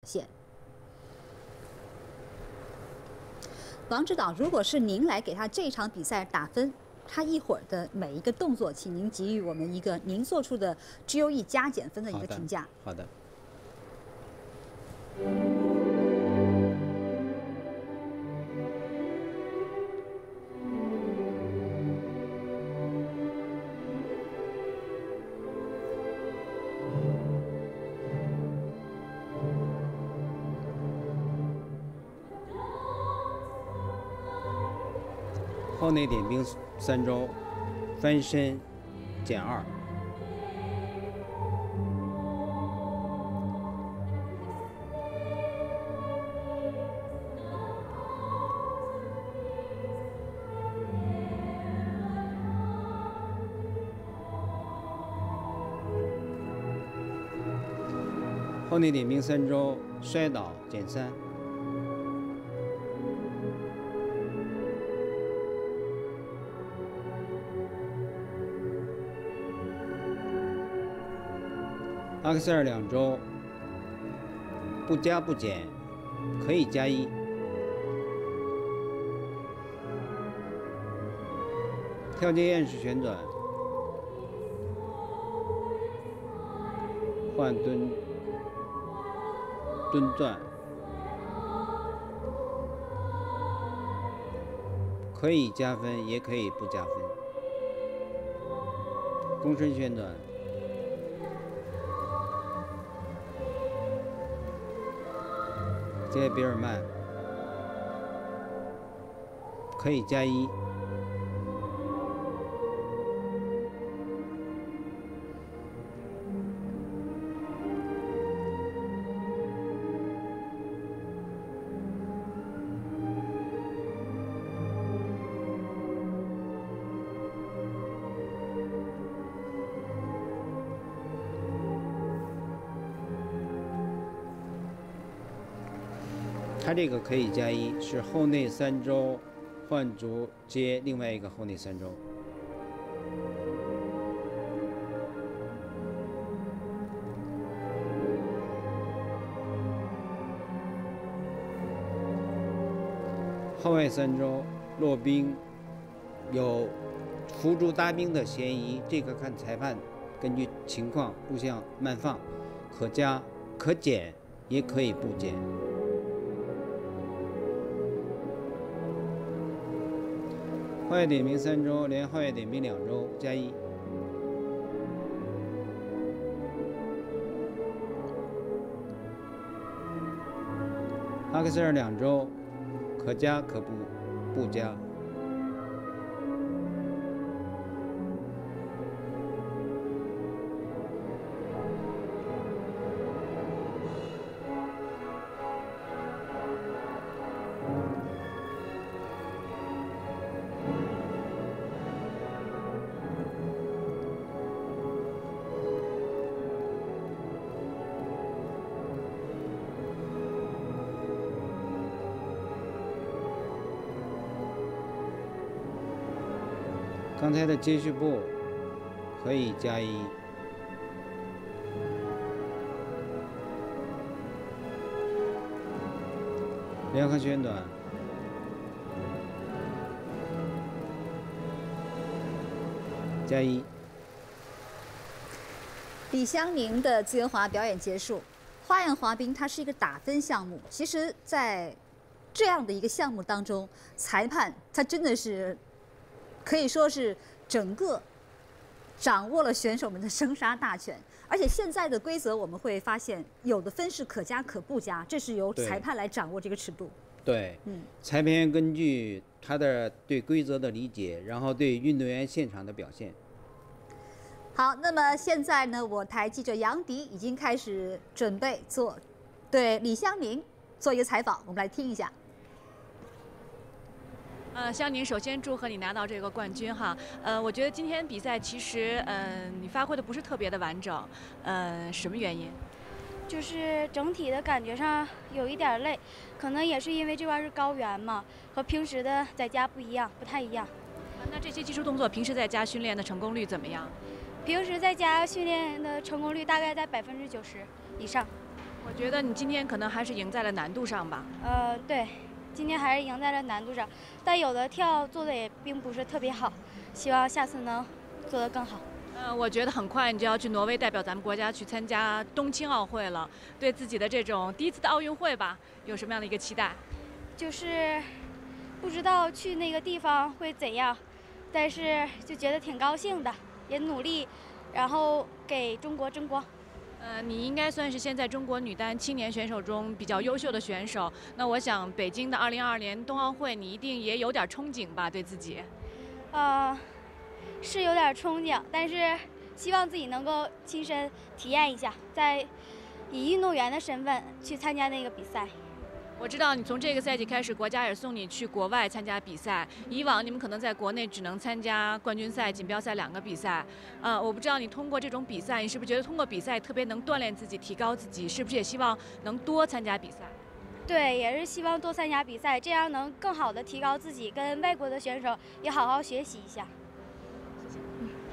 现。王指导，如果是您来给他这场比赛打分，他一会儿的每一个动作，请您给予我们一个您做出的 GOE 加减分的一个评价。 好的。后内点兵3周，翻身减2。后内点兵3周，摔倒减3。阿克塞尔2周，不加不减，可以加1。跳接燕式旋转，换蹲转，可以加分，也可以不加分。躬身旋转。接比尔曼，可以加1。他这个可以加1，是后内3周换足接另外一个后内3周。后外3周落兵，有扶住搭兵的嫌疑，这个看裁判根据情况录像慢放，可加可减，也可以不减。后外点兵3周，连后外点兵2周，加1。阿克塞尔2周，可加可不加。刚才的接续步可以加1。联合旋转，加1。 李湘宁的自由滑表演结束。花样滑冰它是一个打分项目，其实，在这样的一个项目当中，裁判他真的是可以说是整个掌握了选手们的生杀大权。而且现在的规则我们会发现，有的分是可加可不加，这是由裁判来掌握这个尺度。 对，裁判员根据他的对规则的理解，然后对运动员现场的表现。 好，那么现在呢，我台记者杨迪已经开始准备对李湘宁做一个采访，我们来听一下。 湘宁，首先祝贺你拿到这个冠军哈。我觉得今天比赛其实你发挥的不是特别的完整，什么原因？ 就是整体的感觉上有一点累，可能也是因为这块是高原嘛，和平时的在家不太一样。 那这些技术动作平时在家训练的成功率怎么样？ 平时在家训练的成功率大概在90%以上。 我觉得你今天可能还是赢在了难度上吧。 对，今天还是赢在了难度上，但有的跳做的也并不是特别好，希望下次能做得更好。 我觉得很快你就要去挪威代表咱们国家去参加冬青奥会了，对自己的这种第一次的奥运会吧，有什么样的一个期待？ 就是不知道去那个地方会怎样，但是就觉得挺高兴的，也努力，然后给中国争光。 你应该算是现在中国女单青年选手中比较优秀的选手。那我想北京的2022年冬奥会，你一定也有点憧憬吧，对自己？ 是有点憧憬，但是希望自己能够亲身体验一下，在以运动员的身份去参加那个比赛。 我知道你从这个赛季开始，国家也送你去国外参加比赛。以往你们可能在国内只能参加冠军赛、锦标赛2个比赛。我不知道你通过这种比赛，你是不是觉得通过比赛特别能锻炼自己、提高自己？是不是也希望能多参加比赛？ 对，也是希望多参加比赛，这样能更好的提高自己，跟外国的选手也好好学习一下。 谢谢。